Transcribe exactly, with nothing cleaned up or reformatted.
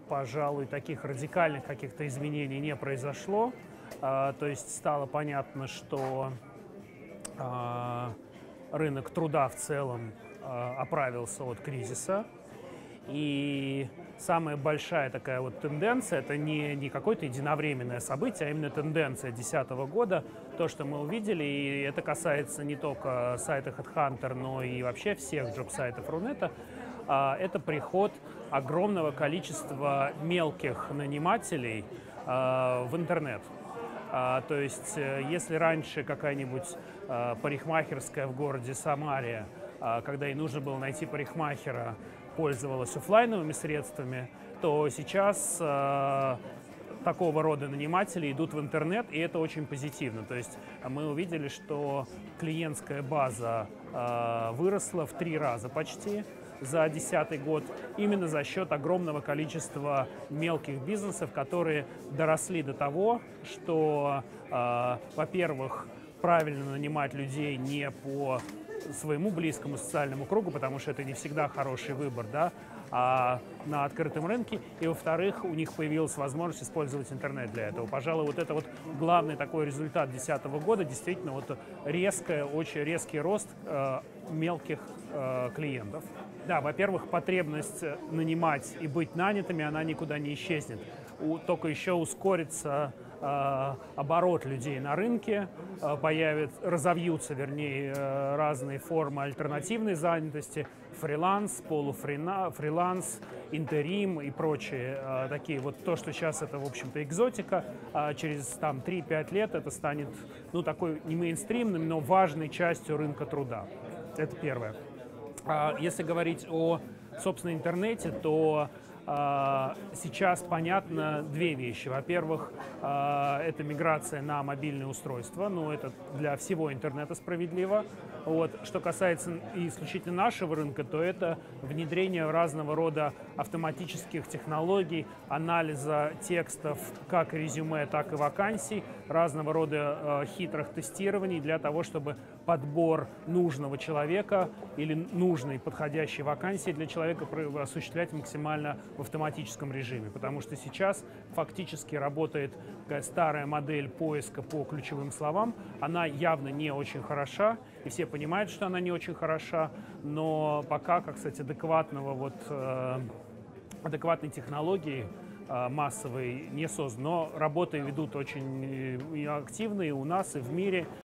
пожалуй, таких радикальных каких-то изменений не произошло. А, то есть стало понятно, что а, рынок труда в целом а, оправился от кризиса. И самая большая такая вот тенденция, это не, не какое-то единовременное событие, а именно тенденция две тысячи десятого года, то, что мы увидели, и это касается не только сайта HeadHunter, но и вообще всех джоб-сайтов Рунета, это приход огромного количества мелких нанимателей в интернет. То есть, если раньше какая-нибудь парикмахерская в городе Самаре, когда ей нужно было найти парикмахера, пользовалась оффлайновыми средствами, то сейчас э, такого рода наниматели идут в интернет, и это очень позитивно. То есть мы увидели, что клиентская база э, выросла в три раза почти за две тысячи десятый год, именно за счет огромного количества мелких бизнесов, которые доросли до того, что, э, во-первых, правильно нанимать людей не по своему близкому социальному кругу, потому что это не всегда хороший выбор, да, а на открытом рынке. И, во-вторых, у них появилась возможность использовать интернет для этого. Пожалуй, вот это вот главный такой результат две тысячи десятого года, действительно, вот резкая, очень резкий рост э, мелких э, клиентов. Да, во-первых, потребность нанимать и быть нанятыми, она никуда не исчезнет. У, только еще ускорится э, оборот людей на рынке, э, появят, разовьются, вернее, э, разные формы альтернативной занятости, фриланс, полуфриланс, интерим и прочие э, такие. Вот то, что сейчас это, в общем-то, экзотика, а через там три-пять лет это станет, ну, такой не мейнстримным, но важной частью рынка труда. Это первое. А если говорить о, собственно, интернете, то Uh, сейчас понятно две вещи. Во-первых, uh, это миграция на мобильные устройства, ну, это для всего интернета справедливо. Вот. Что касается исключительно нашего рынка, то это внедрение разного рода автоматических технологий, анализа текстов как резюме, так и вакансий, разного рода uh, хитрых тестирований для того, чтобы подбор нужного человека или нужной подходящей вакансии для человека осуществлять максимально в автоматическом режиме, потому что сейчас фактически работает такая старая модель поиска по ключевым словам. Она явно не очень хороша, и все понимают, что она не очень хороша, но пока, как сказать, адекватного вот, э, адекватной технологии э, массовой не создано. Но работы ведут очень активные у нас и в мире.